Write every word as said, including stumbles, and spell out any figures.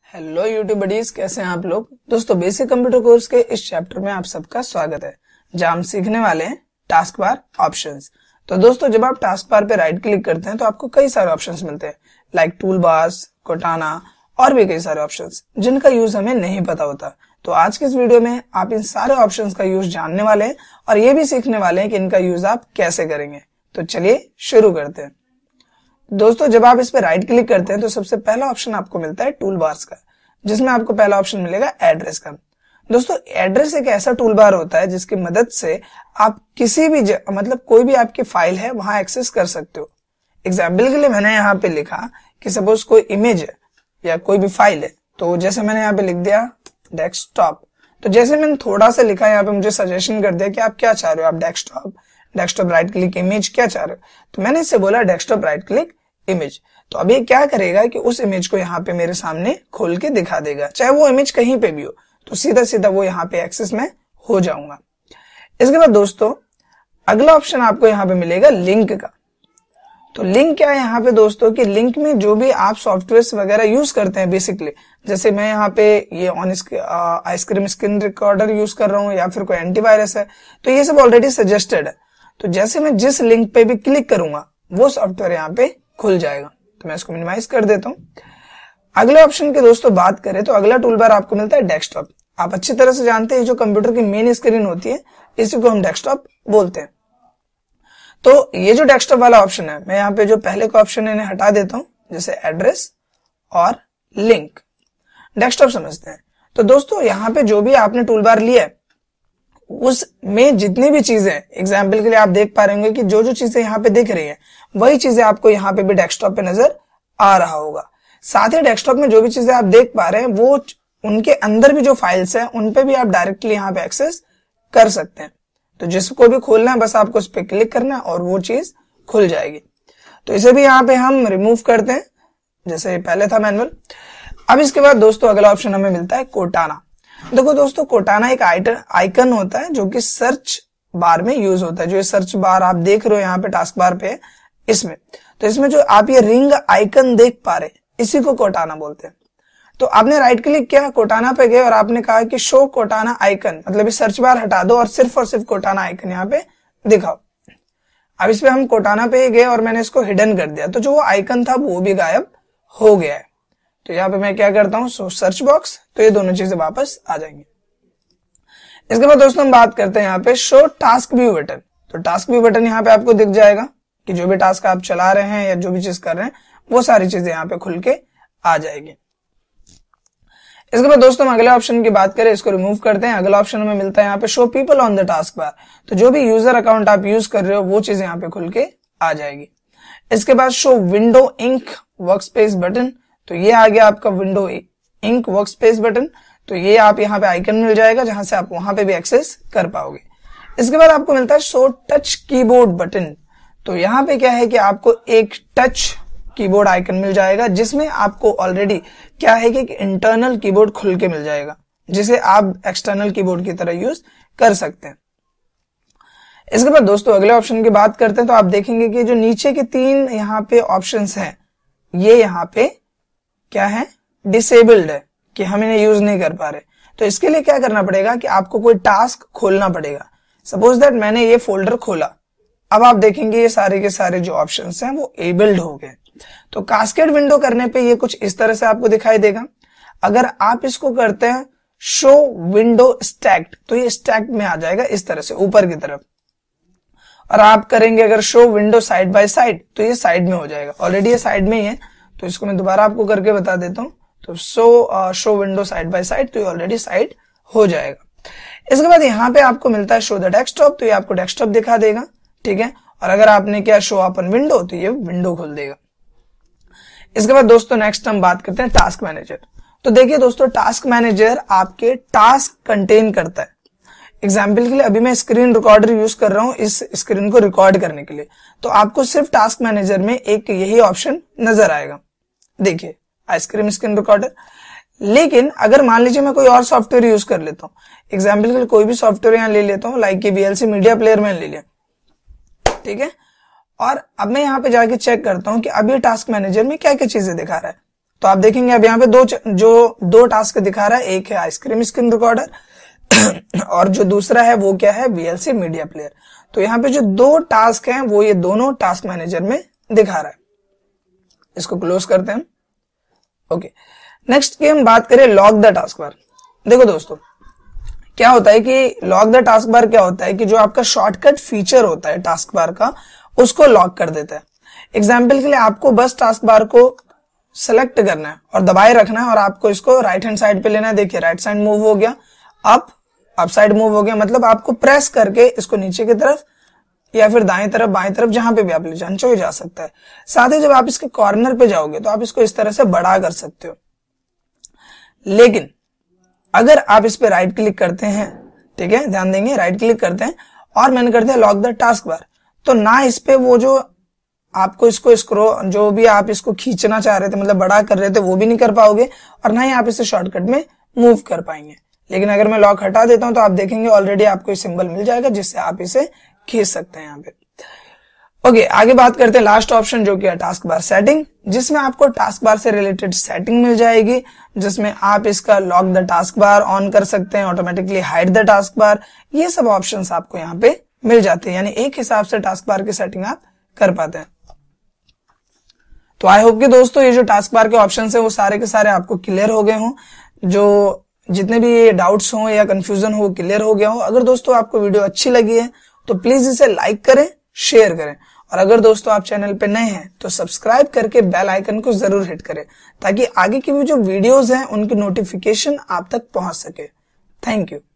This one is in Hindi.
हेलो यूट्यूब बडीज, कैसे हैं आप लोग। दोस्तों बेसिक कंप्यूटर कोर्स के इस चैप्टर में आप सबका स्वागत है, जहां हम सीखने वाले हैं टास्क बार ऑप्शंस। तो दोस्तों जब आप टास्क बार पे राइट क्लिक करते हैं तो आपको कई सारे ऑप्शंस मिलते हैं, लाइक टूल बार्स, कोटाना और भी कई सारे ऑप्शंस जिनका यूज हमें नहीं पता होता। तो आज के इस वीडियो में आप इन सारे ऑप्शंस का यूज जानने वाले हैं और ये भी सीखने वाले हैं कि इनका यूज आप कैसे करेंगे। तो चलिए शुरू करते हैं। दोस्तों जब आप इस पे राइट क्लिक करते हैं तो सबसे पहला ऑप्शन आपको मिलता है टूल बार्स का, जिसमें आपको पहला ऑप्शन मिलेगा एड्रेस का। दोस्तों एड्रेस एक ऐसा टूल बार होता है जिसकी मदद से आप किसी भी मतलब कोई भी आपकी फाइल है वहां एक्सेस कर सकते हो। एग्जाम्पल के लिए मैंने यहाँ पे लिखा कि सपोज कोई इमेज है या कोई भी फाइल है, तो जैसे मैंने यहाँ पे लिख दिया डेस्कटॉप। तो जैसे मैंने थोड़ा सा लिखा यहाँ पे मुझे सजेशन कर दिया कि आप क्या चाह रहे हो, आप desktop desktop right click image क्या चाह रहे हो। तो मैंने इससे बोला डेस्कटॉप राइट क्लिक इमेज। तो अब ये क्या करेगा कि उस इमेज को यहाँ पे मेरे सामने खोल के दिखा देगा, चाहे वो इमेज कहीं पे भी हो, तो सीधा सीधा वो यहाँ पे एक्सेस में हो जाऊंगा। इसके बाद दोस्तों अगला ऑप्शन आपको यहाँ पे मिलेगा लिंक का। तो लिंक क्या है यहाँ पे दोस्तों कि लिंक में जो भी आप सॉफ्टवेयर वगैरह यूज करते हैं बेसिकली, जैसे मैं यहाँ पे ये on ice cream screen recorder use कर रहा हूँ या फिर कोई एंटीवायरस है, तो ये सब ऑलरेडी सजेस्टेड है। तो जैसे मैं जिस लिंक पे भी क्लिक करूंगा वो सॉफ्टवेयर यहाँ पे खुल जाएगा। तो मैं इसको मिनिमाइज कर देता हूँ। अगले ऑप्शन की दोस्तों बात करें तो अगला टूल बार आपको मिलता है डेस्कटॉप। आप अच्छी तरह से जानते हैं जो कंप्यूटर की मेन स्क्रीन होती है इसी को हम डेस्कटॉप बोलते हैं। तो ये जो डेस्कटॉप वाला ऑप्शन है, मैं यहाँ पे जो पहले का ऑप्शन है इन्हें हटा देता हूँ, जैसे एड्रेस और लिंक। डेस्कटॉप समझते हैं। तो दोस्तों यहाँ पे जो भी आपने टूल बार लिया है उसमें जितनी भी चीजें, एग्जाम्पल के लिए आप देख पा रहे होंगे कि जो जो चीजें यहाँ पे दिख रही हैं वही चीजें आपको यहाँ पे भी डेस्कटॉप पे नजर आ रहा होगा। साथ ही डेस्कटॉप में जो भी चीजें आप देख पा रहे हैं वो उनके अंदर भी जो फाइल्स हैं उन पे भी आप डायरेक्टली यहाँ पे एक्सेस कर सकते हैं। तो जिसको भी खोलना है बस आपको उस पर क्लिक करना है और वो चीज खुल जाएगी। तो इसे भी यहाँ पे हम रिमूव करते हैं, जैसे पहले था मैनुअल। अब इसके बाद दोस्तों अगला ऑप्शन हमें मिलता है कोटाना। देखो दोस्तों कोटाना एक आइकन होता है जो कि सर्च बार में यूज होता है। जो ये सर्च बार आप देख रहे हो यहाँ पे टास्क बार पे इसमें, तो इसमें जो आप ये रिंग आइकन देख पा रहे इसी को कोटाना बोलते हैं। तो आपने राइट क्लिक किया, कोटाना पे गए और आपने कहा कि शो कोटाना आइकन, मतलब इस सर्च बार हटा दो और सिर्फ और सिर्फ कोटाना आइकन यहाँ पे दिखाओ। अब इस पे हम कोटाना पे गए और मैंने इसको हिडन कर दिया, तो जो वो आइकन था वो भी गायब हो गया है। तो यहाँ पे मैं क्या करता हूँ, सो सर्च बॉक्स, तो ये दोनों चीजें वापस आ जाएंगी। इसके बाद दोस्तों हम बात करते हैं यहाँ पे शो टास्क व्यू बटन। तो टास्क व्यू बटन यहाँ पे आपको दिख जाएगा कि जो भी टास्क आप चला रहे हैं या जो भी चीज कर रहे हैं वो सारी चीजें यहाँ पे खुल के आ जाएगी। इसके बाद दोस्तों हम अगले ऑप्शन की बात करें, इसको रिमूव करते हैं। अगला ऑप्शन हमें मिलता है यहाँ पे show people on the task bar. तो जो भी यूजर अकाउंट आप यूज कर रहे हो वो चीज यहाँ पे खुल के आ जाएगी। इसके बाद show window ink workspace button. तो ये आ गया आपका विंडो इंक वर्कस्पेस बटन। तो ये आप यहाँ पे आइकन मिल जाएगा जहां से आप वहां पे भी एक्सेस कर पाओगे। इसके बाद आपको मिलता है शो टच कीबोर्ड बटन। तो यहाँ पे क्या है कि आपको एक टच कीबोर्ड आइकन मिल जाएगा जिसमें आपको ऑलरेडी क्या है कि इंटरनल कीबोर्ड खुल के मिल जाएगा, जिसे आप एक्सटर्नल कीबोर्ड की तरह यूज कर सकते हैं। इसके बाद दोस्तों अगले ऑप्शन की बात करते हैं तो आप देखेंगे कि जो नीचे के तीन यहाँ पे ऑप्शंस हैं ये यहाँ पे क्या है, डिसेबल्ड है, कि हम इन्हें यूज नहीं कर पा रहे। तो इसके लिए क्या करना पड़ेगा कि आपको कोई टास्क खोलना पड़ेगा। सपोज दैट मैंने ये फोल्डर खोला, अब आप देखेंगे ये सारे के सारे जो ऑप्शंस हैं वो एबल्ड हो गए। तो कास्केड विंडो करने पे ये कुछ इस तरह से आपको दिखाई देगा। अगर आप इसको करते हैं शो विंडो स्टैक्ड, तो ये स्टैक्ड में आ जाएगा इस तरह से ऊपर की तरफ। और आप करेंगे अगर show window side by side, तो ये साइड में हो जाएगा। ऑलरेडी ये साइड में ही है, तो इसको मैं दोबारा आपको करके बता देता हूं। तो show show window side by side, तो ये ऑलरेडी साइड हो जाएगा। इसके बाद यहाँ पे आपको मिलता है शो द डेस्कटॉप। तो ये आपको डेस्कटॉप दिखा देगा, ठीक है। और अगर आपने क्या शो ओपन विंडो, तो ये विंडो खोल देगा। इसके बाद दोस्तों नेक्स्ट हम बात करते हैं टास्क मैनेजर। तो देखिए दोस्तों टास्क मैनेजर आपके टास्क कंटेन करता है। एग्जाम्पल के लिए अभी मैं स्क्रीन रिकॉर्डर यूज कर रहा हूं इस स्क्रीन को रिकॉर्ड करने के लिए, तो आपको सिर्फ टास्क मैनेजर में एक यही ऑप्शन नजर आएगा, देखिए आइसक्रीम स्क्रीन रिकॉर्डर। लेकिन अगर मान लीजिए मैं कोई और सॉफ्टवेयर यूज कर लेता हूँ, एग्जाम्पल के लिए कोई भी सॉफ्टवेयर यहाँ ले लेता हूँ, लाइक वीएलसी मीडिया प्लेयर में ले लिया, ठीक है। और अब मैं यहाँ पे जाके चेक करता हूँ कि अब ये टास्क मैनेजर में क्या क्या चीजें दिखा रहा है। तो आप देखेंगे अब यहाँ पे दो जो दो टास्क दिखा रहा है, एक है आइसक्रीम स्क्रीन रिकॉर्डर और जो दूसरा है वो क्या है, वीएलसी मीडिया प्लेयर। तो यहाँ पे जो दो टास्क हैं वो ये दोनों टास्क मैनेजर में दिखा रहा है। इसको क्लोज करते हैं। ओके, नेक्स्ट की हम बात करें लॉग द टास्क बार। देखो दोस्तों, क्या होता है कि लॉग द टास्क बार क्या होता है कि जो आपका शॉर्टकट फीचर होता है टास्क बार का, उसको लॉक कर देता है। एग्जाम्पल के लिए आपको बस टास्क बार को सेलेक्ट करना है और दबाए रखना है और आपको इसको राइट हैंड साइड पे लेना है। देखिए राइट साइड मूव हो गया, अप अप साइड मूव हो गया, मतलब आपको प्रेस करके इसको नीचे की तरफ या फिर दाएं तरफ बाएं तरफ जहां पे भी आप ले जाना चाहो जा सकता है। साथ ही जब आप इसके कॉर्नर पे जाओगे तो आप इसको इस तरह से बड़ा कर सकते हो। लेकिन अगर आप इस पे राइट क्लिक करते हैं, ठीक है, ध्यान देंगे, राइट क्लिक करते हैं और मैंने करते हैं लॉक द टास्क बार, तो ना इस पे वो जो आपको इसको स्क्रॉल जो भी आप इसको खींचना चाह रहे थे, मतलब बड़ा कर रहे थे, वो भी नहीं कर पाओगे और ना ही आप इसे शॉर्टकट में मूव कर पाएंगे। लेकिन अगर मैं लॉक हटा देता हूं तो आप देखेंगे ऑलरेडी आपको ये सिंबल मिल जाएगा जिससे आप इसे खींच सकते हैं यहाँ पे। ओके, आगे बात करते हैं लास्ट ऑप्शन जो कि है टास्क बार सेटिंग, जिसमें आपको टास्क बार से रिलेटेड सेटिंग मिल जाएगी, जिसमें आप इसका lock the task bar on कर सकते हैं, automatically hide the task bar, ये सब ऑप्शंस आपको यहाँ पे मिल जाते हैं। यानी एक हिसाब से टास्क बार की सेटिंग आप कर पाते हैं। तो आई होप कि दोस्तों ये जो टास्क बार के ऑप्शंस है वो सारे के सारे आपको क्लियर हो गए हों, जो जितने भी डाउट्स हो या कंफ्यूजन हो क्लियर हो गया हो। अगर दोस्तों आपको वीडियो अच्छी लगी है तो प्लीज इसे लाइक करें, शेयर करें और अगर दोस्तों आप चैनल पे नए हैं तो सब्सक्राइब करके बेल आइकन को जरूर हिट करें ताकि आगे की भी जो वीडियोस हैं उनकी नोटिफिकेशन आप तक पहुंच सके। Thank you.